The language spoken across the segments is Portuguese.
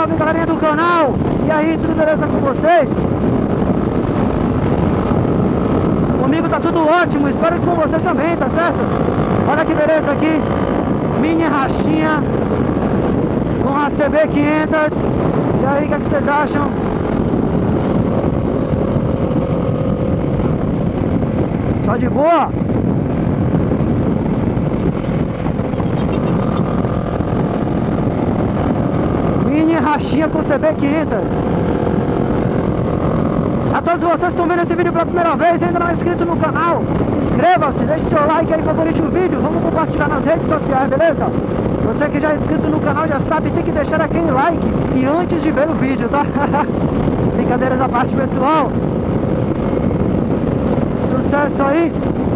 salve, galerinha do canal! E aí, tudo beleza com vocês? Comigo tá tudo ótimo, espero que com vocês também, tá certo? Olha que beleza aqui, mini rachinha com a CB500. E aí, o que é que vocês acham? Só de boa? Mini rachinha com CB500. A todos vocês que estão vendo esse vídeo pela primeira vez e ainda não é inscrito no canal, inscreva-se, deixe seu like aí, favorite o vídeo, vamos compartilhar nas redes sociais, beleza? Você que já é inscrito no canal já sabe, tem que deixar aquele like e antes de ver o vídeo, tá? Brincadeiras à parte, pessoal. Sucesso aí.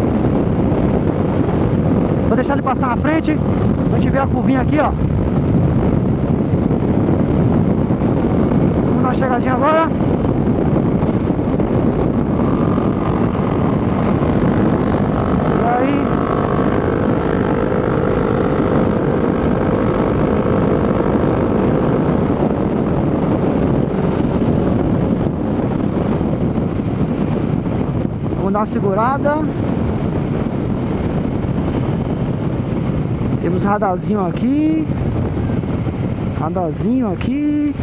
Vou deixar ele passar na frente, a gente ver a curvinha aqui, ó. Vamos dar uma chegadinha agora. Vamos dar uma segurada. Temos radarzinho aqui. Radarzinho aqui.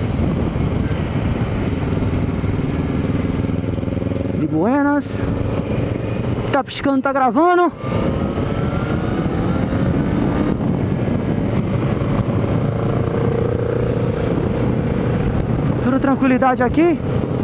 De buenas. Tá piscando, tá gravando. Tudo tranquilidade aqui.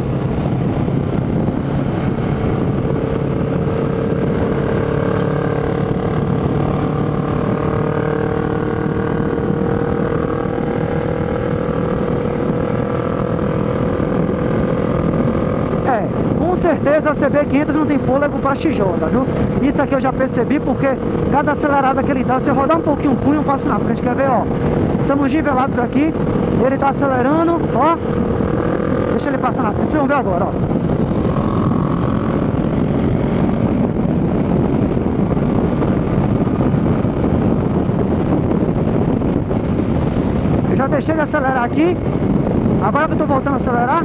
Com certeza a CB500 não tem fôlego para XJ, viu? Isso aqui eu já percebi porque cada acelerada que ele dá, se eu rodar um pouquinho o punho, eu passo na frente, quer ver, ó? Estamos nivelados aqui, ele tá acelerando, ó. Deixa ele passar na frente, vocês vão ver agora, ó. Eu já deixei de acelerar aqui, agora que eu tô voltando a acelerar.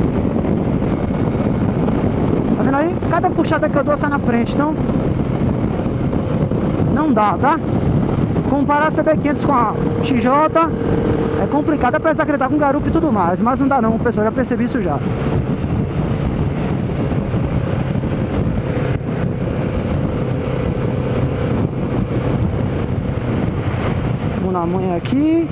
Tá vendo aí? Cada puxada que eu dou sai na frente, então não dá, tá? Comparar a CB500 com a XJ é complicado, apesar que ele tá com garupa e tudo mais, mas não dá não, pessoal, já percebi isso já. Vamos na manhã aqui.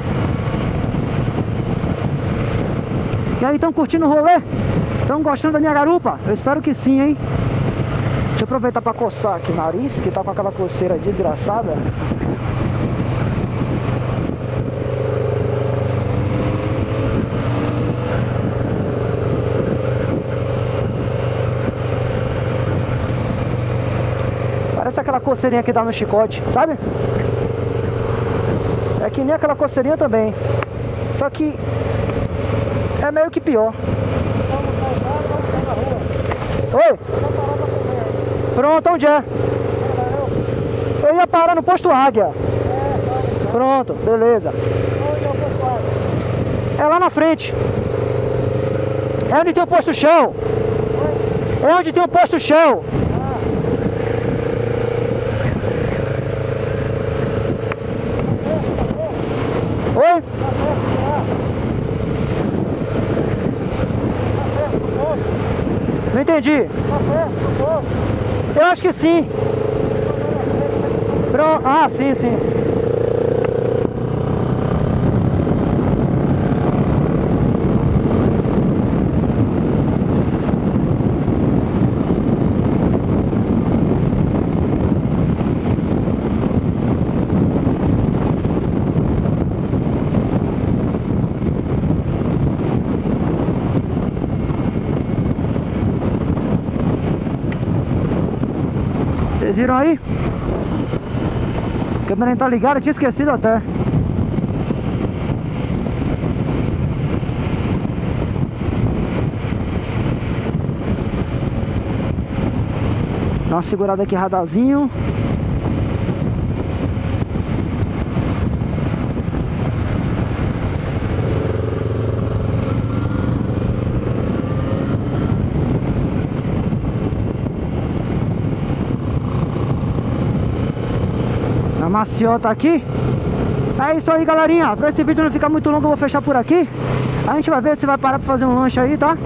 E aí, estão curtindo o rolê? Estão gostando da minha garupa? Eu espero que sim, hein? Deixa eu aproveitar para coçar aqui o nariz, que tá com aquela coceira desgraçada. Parece aquela coceirinha que dá no chicote, sabe? É que nem aquela coceirinha também. Só que é meio que pior. Oi? Pronto, onde é? Eu ia parar no posto Águia. Pronto, beleza. É lá na frente. É onde tem o posto Shell. É onde tem o posto Shell. Oi? Não entendi. Eu acho que sim. Pronto. Ah, sim, sim. Vocês viram aí? A câmera não tá ligada, eu tinha esquecido até. Dá uma segurada aqui, radarzinho. A maciota aqui. É isso aí, galerinha. Pra esse vídeo não ficar muito longo, eu vou fechar por aqui. A gente vai ver se vai parar pra fazer um lanche aí, tá?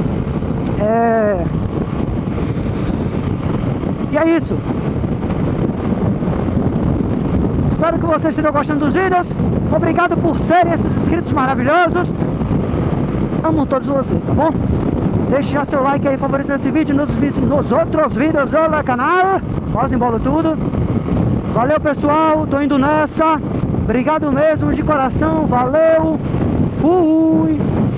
E é isso. Espero que vocês estejam gostando dos vídeos. Obrigado por serem esses inscritos maravilhosos. Amo todos vocês, tá bom? Deixe já seu like aí, favorito nesse vídeo, nos outros vídeos do canal. Quase embolo tudo. Valeu, pessoal, tô indo nessa. Obrigado mesmo, de coração, valeu. Fui.